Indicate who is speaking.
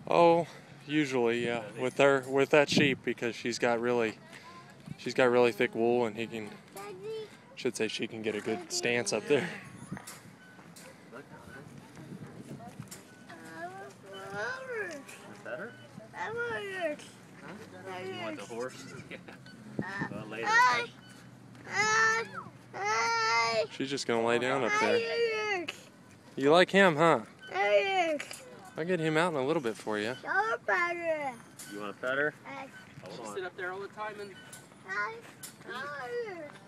Speaker 1: Oh, usually, yeah. With that sheep, because she's got really thick wool, and should say she can get a good stance up there.
Speaker 2: Better? Huh? You want the horse? Well, later.
Speaker 1: She's just gonna lay down up there. You like him, huh? I'll get him out in a little bit for you.
Speaker 2: You want to pet her?
Speaker 3: She sit up there all the time and